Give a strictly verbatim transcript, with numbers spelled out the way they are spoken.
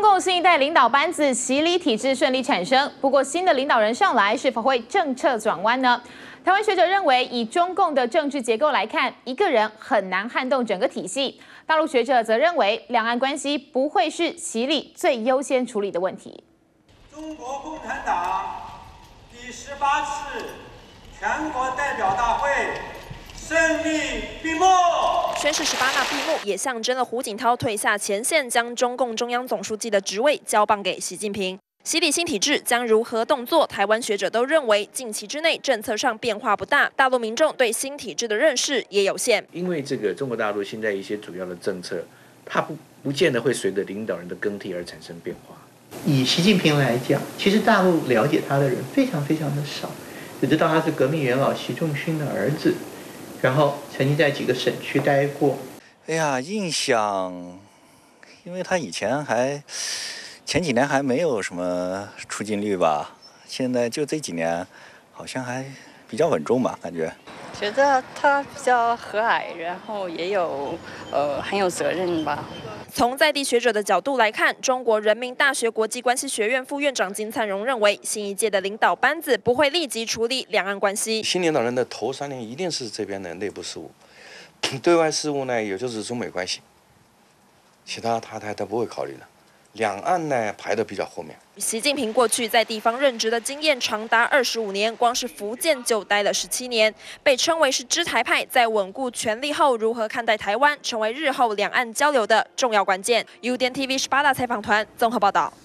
共新一代领导班子洗礼体制顺利产生，不过新的领导人上来是否会政策转弯呢？台湾学者认为，以中共的政治结构来看，一个人很难撼动整个体系。大陆学者则认为，两岸关系不会是洗礼最优先处理的问题。 中国共产党第十八次全国代表大会胜利闭幕。 宣誓十八大闭幕，也象征了胡锦涛退下前线，将中共中央总书记的职位交棒给习近平。洗礼新体制将如何动作？台湾学者都认为，近期之内政策上变化不大，大陆民众对新体制的认识也有限。 因为这个中国大陆现在一些主要的政策，它不不见得会随着领导人的更替而产生变化。 以习近平来讲，其实大陆了解他的人非常非常的少，只知道他是革命元老习仲勋的儿子，然后曾经在几个省区待过。 哎呀，印象，因为他以前还。前几年还没有什么出镜率吧，现在就这几年，好像还比较稳重吧，感觉。 觉得他比较和蔼，然后也有呃很有责任吧。 从在地学者的角度来看，中国人民大学国际关系学院副院长金灿荣认为，新一届的领导班子不会立即处理两岸关系。 新领导人的头三年一定是这边的内部事务，对外事务呢，也就是中美关系，其他他他他不会考虑的。两岸呢排得比较后面。 习近平过去在地方任职的经验长达二十五年，光是福建就待了十七年，被称为是知台派。在稳固权力后，如何看待台湾，成为日后两岸交流的重要关键。U D N T V 十八大采访团综合报道。